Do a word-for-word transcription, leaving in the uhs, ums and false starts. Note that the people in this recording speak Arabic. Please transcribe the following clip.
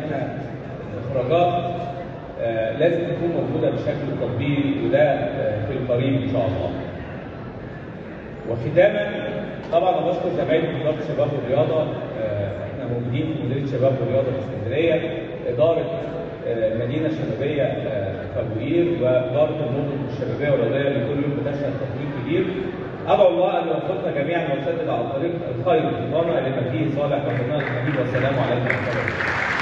احنا الاخراجات آه لازم تكون موجوده بشكل تطبيقي، وده آه في القريب ان شاء الله. وختاما طبعا انا بشكر زمايلي في وزاره الشباب والرياضه، آه احنا موجودين في مديريه الشباب والرياضه في اسكندريه، اداره آه المدينه الشبابيه آه في ابو قير، واداره المدن الشبابيه والرياضيه اللي كل يوم بتشهد تطوير كبير. ادعو الله ان يوفقنا جميعا ويسدد على طريق الخير وفقنا لما فيه صالح وفقنا الحبيب، والسلام عليكم ورحمه الله.